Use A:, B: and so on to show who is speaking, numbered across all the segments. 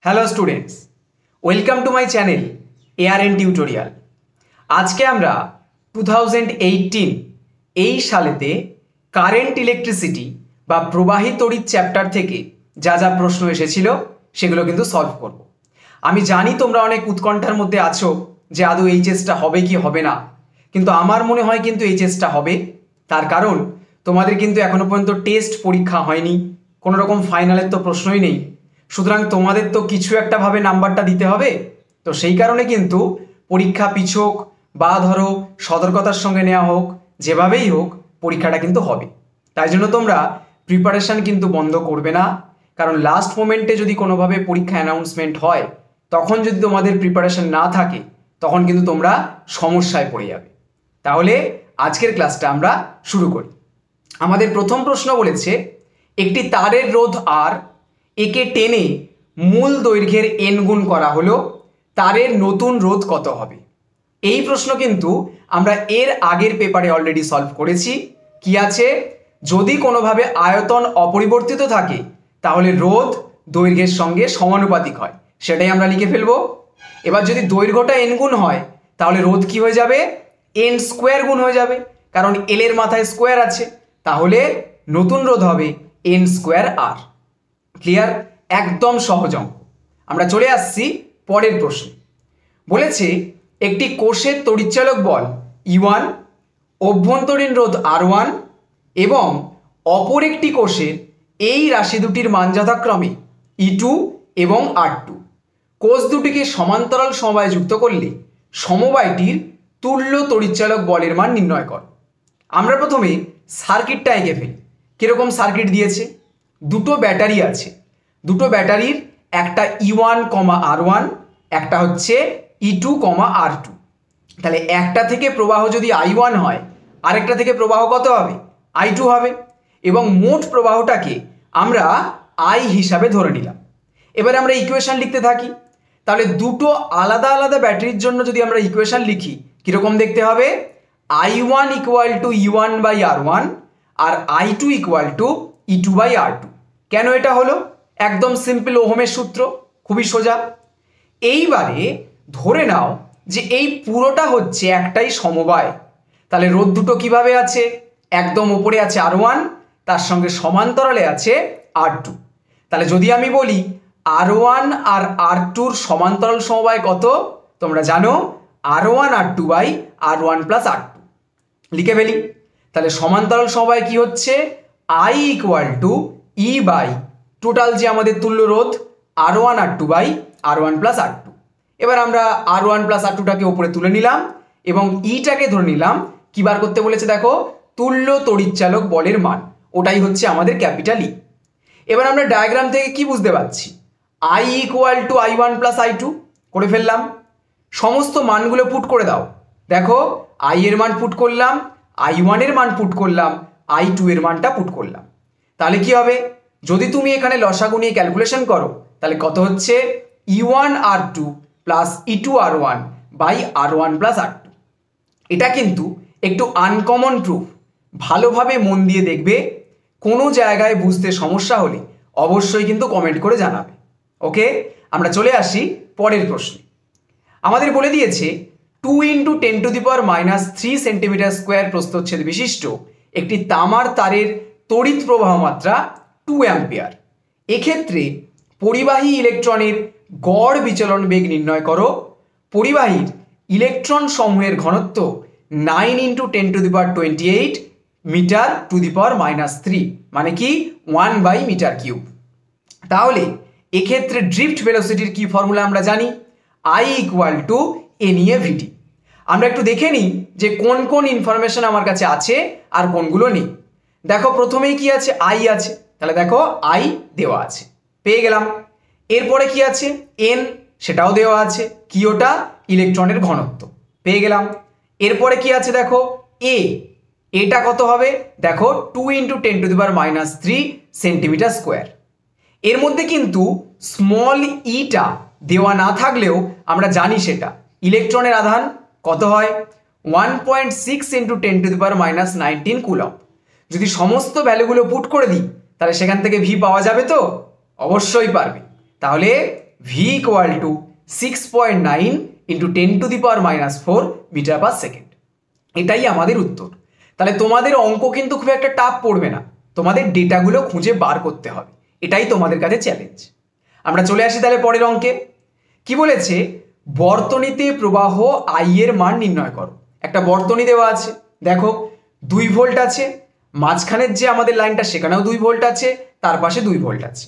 A: Hello students, welcome to my channel ARN tutorial. আজকে আমরা 2018 এই সালেতে কারেন্ট ইলেকট্রিসিটি বা প্রবাহী তড়িৎ চ্যাপ্টার থেকে যা যা প্রশ্ন এসেছিল সেগুলো কিন্তু সলভ করব। আমি জানি তোমরা অনেক উৎকণ্ঠার মধ্যে আছো যে আদৌ এইচএসটা হবে কি হবে না, কিন্তু আমার মনে হয় কিন্তু এইচএসটা হবে। তার কারণ তোমাদের কিন্তু এখনো পর্যন্ত টেস্ট পরীক্ষা হয়নি, কোনো রকম ফাইনালের তো প্রশ্নই নেই, সুতরাং তোমাদের তো কিছু একটা ভাবে নাম্বারটা দিতে হবে। তো সেই কারণে কিন্তু পরীক্ষা পিছোক বা ধরো সতর্কতার সঙ্গে নেওয়া হোক, যেভাবেই হোক পরীক্ষাটা কিন্তু হবে। তাই জন্য তোমরা প্রিপারেশান কিন্তু বন্ধ করবে না, কারণ লাস্ট মোমেন্টে যদি কোনোভাবে পরীক্ষা অ্যানাউন্সমেন্ট হয় তখন যদি তোমাদের প্রিপারেশান না থাকে তখন কিন্তু তোমরা সমস্যায় পড়ে যাবে। তাহলে আজকের ক্লাসটা আমরা শুরু করি। আমাদের প্রথম প্রশ্ন বলেছে, একটি তারের রোধ আর একে টেনে মূল দৈর্ঘ্যের n গুণ করা হলো, তারের নতুন রোধ কত হবে? এই প্রশ্ন কিন্তু আমরা এর আগের পেপারে অলরেডি সলভ করেছি। কি আছে, যদি কোনোভাবে আয়তন অপরিবর্তিত থাকে তাহলে রোধ দৈর্ঘ্যের সঙ্গে সমানুপাতিক হয়, সেটাই আমরা লিখে ফেলবো। এবার যদি দৈর্ঘ্যটা n গুণ হয় তাহলে রোধ কি হয়ে যাবে? n স্কোয়ার গুণ হয়ে যাবে, কারণ l এর মাথায় স্কোয়ার আছে, তাহলে নতুন রোধ হবে n স্কোয়ার r। ক্লিয়ার? একদম সহজ অঙ্ক। আমরা চলে আসছি পরের প্রশ্নে। বলেছে একটি কোষের তড়িৎচালক বল E1, অভ্যন্তরীণ রোধ R1 এবং অপর একটি কোষের এই রাশি দুটির মান যথাক্রমে E2 এবং R2। কোষ দুটিকে সমান্তরাল সমবায়ে যুক্ত করলে সমবায়টির তুল্য তড়িৎচালক বলের মান নির্ণয় কর। আমরা প্রথমে সার্কিটটা এঁকে ফেলি। কীরকম সার্কিট দিয়েছে? দুটো ব্যাটারি আছে, দুটো ব্যাটারির একটা E1, R1, একটা হচ্ছে E2, R2। তাহলে একটা থেকে প্রবাহ যদি I1 হয়, আরেকটা থেকে প্রবাহ কত হবে? I2 হবে, এবং মোট প্রবাহটাকে আমরা I হিসাবে ধরে নিলাম। এবারে আমরা ইকুয়েশন লিখতে থাকি। তাহলে দুটো আলাদা আলাদা ব্যাটারির জন্য যদি আমরা ইকুয়েশন লিখি, কীরকম দেখতে হবে? I1 equal to E1 by R1 আর I2 equal to E2 by R2। কেন এটা হলো? একদম সিম্পল, ওহমের সূত্র, খুবই সোজা। এইবারে ধরে নাও যে এই পুরোটা হচ্ছে একটাই সমবায়, তাহলে রোধ দুটো কিভাবে আছে? একদম উপরে আছে R1, তার সঙ্গে সমান্তরালে আছে R2। তাহলে যদি আমি বলি R1 আর R2-র সমান্তরাল সমবায় কত? তোমরা জানো R1 R2 by R1 plus R2। লিখে ফেলি। তাহলে সমান্তরাল সমবায় কি হচ্ছে? I equal to E by total যে আমাদের তুল্য রোধ R1 R2 by R1 plus R2। এবার আমরা R1 প্লাস R2টাকে উপরে তুলে নিলাম এবং ইটাকে ধরে নিলাম। কি বার করতে বলেছে দেখো? তুল্য তড়িৎচালক বলের মান, ওটাই হচ্ছে আমাদের ক্যাপিটাল E। এবার আমরা ডায়াগ্রাম থেকে কি বুঝতে পারছি? I equal to I1 plus I2 করে ফেললাম। সমস্ত মানগুলো পুট করে দাও। দেখো I এর মান পুট করলাম, I1 এর মান পুট করলাম, I2 এর মানটা পুট করলাম। তাহলে কি হবে? যদি তুমি এখানে লসাগু নিয়ে ক্যালকুলেশন করো তাহলে কত হচ্ছে? E1 R2 plus E2 R1 by R1 plus R2। এটা কিন্তু একটু আনকমন প্রুফ, ভালোভাবে মন দিয়ে দেখবে। কোনো জায়গায় বুঝতে সমস্যা হলে অবশ্যই কিন্তু কমেন্ট করে জানাবে। ওকে, আমরা চলে আসি পরের প্রশ্নে। আমাদের বলে দিয়েছে 2 × 10⁻³ সেন্টিমিটার স্কোয়ার প্রস্থচ্ছেদ বিশিষ্ট একটি তামার তারের তড়িৎ প্রবাহ মাত্রা 2 অ্যাম্পিয়ার। এক্ষেত্রে পরিবাহী ইলেকট্রনের গড় বিচলন বেগ নির্ণয় করো। পরিবাহীর ইলেকট্রন সমূহের ঘনত্ব 9 × 10⁻28 মিটার টু দি পাওয়ার -3, মানে কি 1/m³। তাহলে এক্ষেত্রে ড্রিফট ভেলোসিটির কি ফর্মুলা আমরা জানি? I equal to NEA/VT। আমরা একটু দেখে নিই যে কোন কোন ইনফরমেশন আমার কাছে আছে আর কোনগুলো নেই। দেখো প্রথমেই কি আছে? I আছে, তাহলে দেখো I দেওয়া আছে, পেয়ে গেলাম। এরপরে কি আছে? N, সেটাও দেওয়া আছে। কি ওটা? ইলেকট্রনের ঘনত্ব, পেয়ে গেলাম। এরপরে কি আছে? দেখো A, এটা কত হবে? দেখো 2 × 10⁻³ সেন্টিমিটার স্কোয়ার। এর মধ্যে কিন্তু স্মল ইটা দেওয়া না থাকলেও আমরা জানি সেটা ইলেকট্রনের আধান কত হয়? 1.6 × 10⁻⁻19 কুলম্ব। যদি সমস্ত ভ্যালুগুলো পুট করে দিই তাহলে সেখান থেকে ভি পাওয়া যাবে তো? অবশ্যই পারবে। তাহলে V equal to 6.9 into 10⁻⁻4 metre per second. এটাই আমাদের উত্তর। তাহলে তোমাদের অঙ্ক কিন্তু খুব একটা টাফ পড়বে না, তোমাদের ডেটাগুলো খুঁজে বার করতে হবে, এটাই তোমাদের কাছে চ্যালেঞ্জ। আমরা চলে আসি তাহলে পরের অঙ্কে। কি বলেছে, বর্তনীতে প্রবাহ আই এর মান নির্ণয় করো। একটা বর্তনী দেওয়া আছে, দেখো 2 ভোল্ট আছে, মাঝখানের যে আমাদের লাইনটা সেখানেও 2 ভোল্ট আছে, তার পাশে 2 ভোল্ট আছে।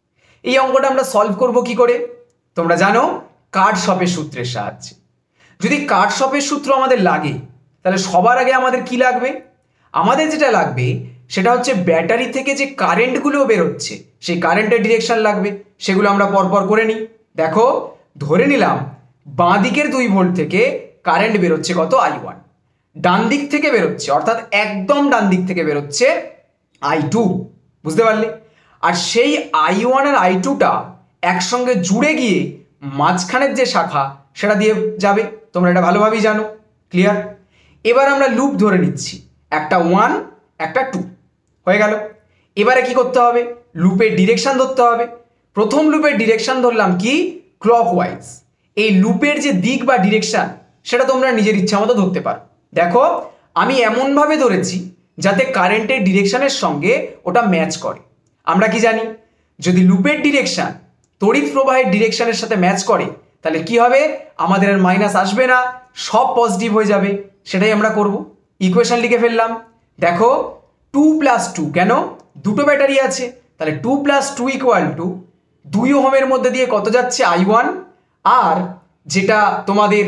A: এই অঙ্কটা আমরা সলভ করব কি করে? তোমরা জানো কার্টশফের সূত্রের সাহায্যে। যদি কার্টশফের সূত্র আমাদের লাগে তাহলে সবার আগে আমাদের কি লাগবে? আমাদের যেটা লাগবে সেটা হচ্ছে ব্যাটারি থেকে যে কারেন্টগুলো বেরোচ্ছে সেই কারেন্টের ডিরেকশন লাগবে। সেগুলো আমরা পরপর করে নিই। দেখো ধরে নিলাম বাঁ দিকের 2 ভোল্ট থেকে কারেন্ট বেরোচ্ছে কত? I1। ডান দিক থেকে বেরোচ্ছে, অর্থাৎ একদম ডান দিক থেকে বেরোচ্ছে I2। বুঝতে পারলে? আর সেই I1 আর I2টা একসঙ্গে জুড়ে গিয়ে মাঝখানের যে শাখা সেটা দিয়ে যাবে। তোমরা এটা ভালোভাবেই জানো। ক্লিয়ার? এবার আমরা লুপ ধরে নিচ্ছি, একটা 1 একটা 2 হয়ে গেল। এবারে কি করতে হবে? লুপের ডিরেকশন ধরতে হবে। প্রথম লুপের ডিরেকশন ধরলাম কি? ক্লকওয়াইজ। এই লুপের যে দিক বা ডিরেকশন সেটা তোমরা নিজের ইচ্ছা মতো ধরতে পারো। দেখো আমি এমনভাবে ধরেছি যাতে কারেন্টের ডিরেকশনের সঙ্গে ওটা ম্যাচ করে। আমরা কি জানি, যদি লুপের ডিরেকশন তড়িৎ প্রবাহের ডিরেকশনের সাথে ম্যাচ করে তাহলে কি হবে? আমাদের আর মাইনাস আসবে না, সব পজিটিভ হয়ে যাবে। সেটাই আমরা করব। ইকুয়েশন লিখে ফেললাম। দেখো 2 + 2, কেন? দুটো ব্যাটারি আছে, তাহলে 2 + 2 ইকুয়াল টু 2 ওহমের মধ্যে দিয়ে কত যাচ্ছে? I1। আর যেটা তোমাদের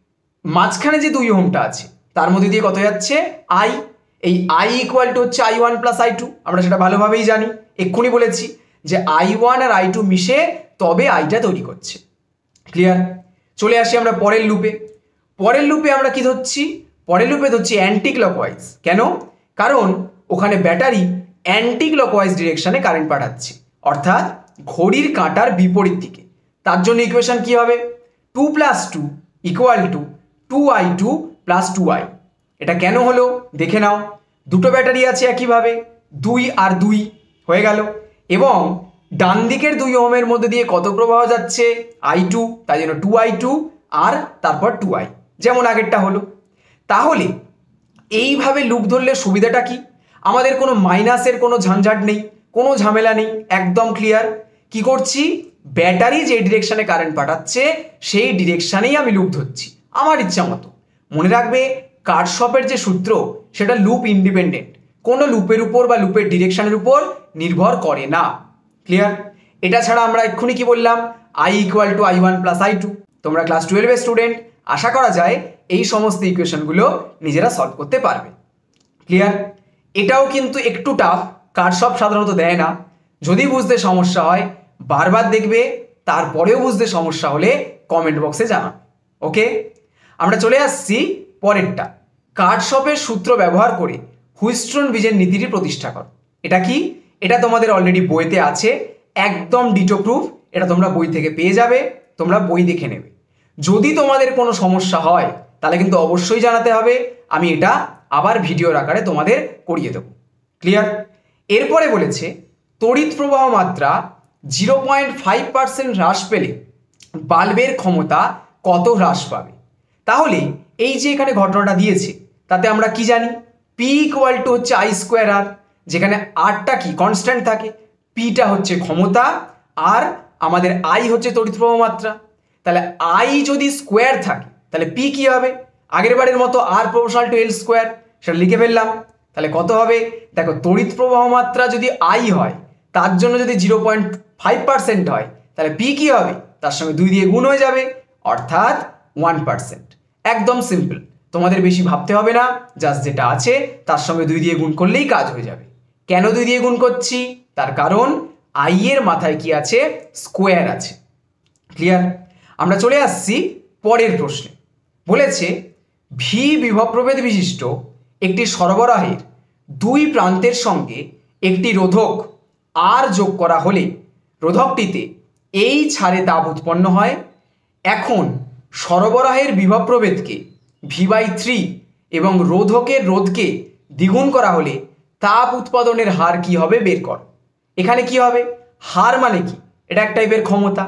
A: মাঝখানে যে 2 ওহমটা আছে তার মধ্যে দিয়ে কত যাচ্ছে? I। এই I ইকুয়াল টু হচ্ছে I1 + I2। আমরা সেটা ভালোভাবেই জানি, এক্ষুনি বলেছি যে I1 আর I2 মিশে তবে আইটা তৈরি করছে। ক্লিয়ার? চলে আসি আমরা পরের লুপে। পরের লুপে আমরা কি ধরছি? পরের লুপে ধরছি অ্যান্টি ক্লকওয়াইজ। কেন? কারণ ওখানে ব্যাটারি অ্যান্টি ক্লকওয়াইজ ডিরেকশনে কারেন্ট পাঠাচ্ছে, অর্থাৎ ঘড়ির কাঁটার বিপরীত দিকে। তার জন্য ইকুয়েশন কি হবে? 2 + 2 ইকুয়াল টু 2I2 + 2I। এটা কেন হলো দেখে নাও। দুটো ব্যাটারি আছে একইভাবে, 2 আর 2 হয়ে গেল। এবং ডান দিকের 2 ওহমের মধ্যে দিয়ে কত প্রবাহ যাচ্ছে? I2, তাই জন্য 2I2 আর তারপর 2I, যেমন আগেরটা হলো। তাহলে এইভাবে লুপ ধরলে সুবিধাটা কি? আমাদের কোনো মাইনাসের কোনো ঝঞ্ঝাট নেই, কোনো ঝামেলা নেই, একদম ক্লিয়ার। কি করছি? ব্যাটারি যে ডিরেকশনে কারেন্ট পাঠাচ্ছে সেই ডিরেকশনেই আমি লুপ ধরছি আমার ইচ্ছা মতো। মনে রাখবে কার্টশফের যে সূত্র সেটা লুপ ইন্ডিপেন্ডেন্ট, কোনো লুপের উপর বা লুপের ডিরেকশনের উপর নির্ভর করে না। ক্লিয়ার? এটা ছাড়া আমরা এক্ষুনি কি বললাম? I equal to I1 + I2। তোমরা ক্লাস 12-এর স্টুডেন্ট, আশা করা যায় এই সমস্ত ইকুয়েশনগুলো নিজেরা সলভ করতে পারবে। ক্লিয়ার? এটাও কিন্তু একটু টাফ, কার্টশফ সাধারণত দেয় না। যদি বুঝতে সমস্যা হয় বারবার দেখবে, তারপরেও বুঝতে সমস্যা হলে কমেন্ট বক্সে জানাবে। ওকে, আমরা চলে আসছি পরেরটা। কার্টশফের সূত্র ব্যবহার করে হুইস্টন ব্রিজের নীতিটি প্রতিষ্ঠা করো। এটা কি? এটা তোমাদের অলরেডি বইতে আছে, একদম ডিটো প্রুফ। এটা তোমরা বই থেকে পেয়ে যাবে, তোমরা বই দেখে নেবে। যদি তোমাদের কোনো সমস্যা হয় তাহলে কিন্তু অবশ্যই জানাতে হবে, আমি এটা আবার ভিডিওর আকারে তোমাদের করিয়ে দেবো। ক্লিয়ার? এরপরে বলেছে তড়িৎ প্রবাহ মাত্রা 0.5% হ্রাস পেলে বাল্বের ক্ষমতা কত হ্রাস পাবে? তাহলে এই যে এখানে ঘটনাটা দিয়েছে তাতে আমরা কি জানি? P ইকুয়াল টু হচ্ছে I²R, যেখানে আরটা কি? কনস্ট্যান্ট থাকে। পিটা হচ্ছে ক্ষমতা আর আমাদের I হচ্ছে তড়িৎ প্রবাহ মাত্রা। তাহলে I যদি স্কোয়ার থাকে তাহলে P কি হবে? আগের বারের মতো R proportional to L square, সেটা লিখে ফেললাম। তাহলে কত হবে? দেখো তড়িৎ প্রবাহ মাত্রা যদি I হয়, তার জন্য যদি 0.5% হয় তাহলে P কি হবে? তার সঙ্গে 2 দিয়ে গুণ হয়ে যাবে, অর্থাৎ 1%। একদম সিম্পল, তোমাদের বেশি ভাবতে হবে না, জাস্ট যেটা আছে তার সঙ্গে 2 দিয়ে গুণ করলেই কাজ হয়ে যাবে। কেন 2 দিয়ে গুণ করছি? তার কারণ I এর মাথায় কি আছে? স্কোয়ার আছে। ক্লিয়ার? আমরা চলে আসছি পরের প্রশ্নে। বলেছে ভি বিভব প্রভেদ বিশিষ্ট একটি সরবরাহের 2 প্রান্তের সঙ্গে একটি রোধক আর যোগ করা হলে রোধকটিতে এই ছাড়ে তাপ উৎপন্ন হয়। এখন সরবরাহের বিভব প্রভেদকে V/3 এবং রোধকের রোধকে দ্বিগুণ করা হলে তাপ উৎপাদনের হার কি হবে বের কর। এখানে কি হবে? হার মানে কি? এটা এক টাইপের ক্ষমতা।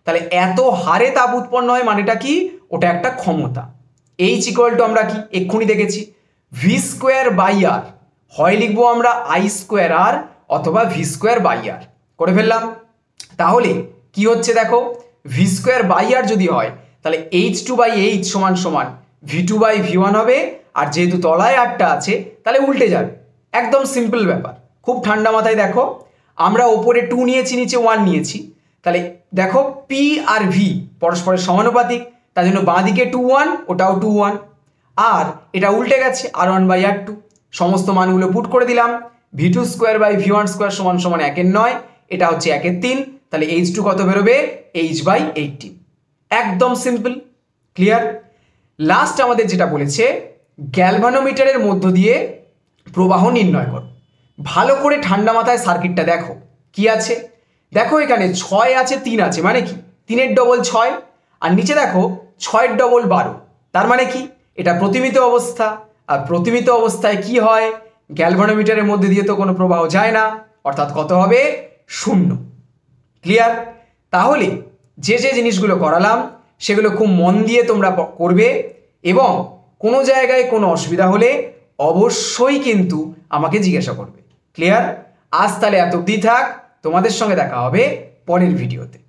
A: তাহলে এত হারে তাপ উৎপন্ন হয় মানেটা কি, ওটা একটা ক্ষমতা। এইচ ইকুয়াল টু আমরা কি এক্ষুনি দেখেছি ভি স্কোয়ার বাই আর, হয় লিখবো আমরা আই স্কোয়ার আর অথবা ভি স্কোয়ার বাই আর, করে ফেললাম। তাহলে কি হচ্ছে দেখো, ভি স্কোয়ার বাই আর যদি হয় তাহলে এইচ টু বাই এইচ সমান সমান V two by V one হবে, আর যেহেতু তলায় আরটা আছে তাহলে উল্টে যাবে। একদম সিম্পল ব্যাপার, খুব ঠান্ডা মাথায় দেখো। আমরা ওপরে 2 নিয়েছি, নিচে 1 নিয়েছি, তাহলে দেখো পি আর ভি পরস্পরের সমানুপাতিক, তার জন্য বাঁ দিকে 2 1, ওটাও 2 1, আর এটা উল্টে গেছে R one by R two. সমস্ত মানগুলো পুট করে দিলাম, V two square by V one square সমান সমান 1/9, এটা হচ্ছে 1/3, তাহলে এইচ টু কত বেরোবে, এইচ বাই 18। একদম সিম্পল, ক্লিয়ার। লাস্ট আমাদের যেটা বলেছে গ্যালভানোমিটারের মধ্য দিয়ে প্রবাহ নির্ণয় করো। ভালো করে ঠান্ডা মাথায় সার্কিটটা দেখো কি আছে। দেখো এখানে 6 আছে, 3 আছে, মানে কি 3-এর ডবল 6, আর নিচে দেখো 6-এর ডবল 12, তার মানে কি এটা প্রতিমিত অবস্থা। আর প্রতিমিত অবস্থায় কি হয়, গ্যালভানোমিটারের মধ্যে দিয়ে তো কোনো প্রবাহ যায় না, অর্থাৎ কত হবে, 0। ক্লিয়ার। তাহলে যে যে জিনিসগুলো করালাম সেগুলো খুব মন দিয়ে তোমরা করবে, এবং কোনো জায়গায় কোনো অসুবিধা হলে অবশ্যই কিন্তু আমাকে জিজ্ঞাসা করবে। ক্লিয়ার। আজ তাহলে এত অবধি থাক, তোমাদের সঙ্গে দেখা হবে পরের ভিডিওতে।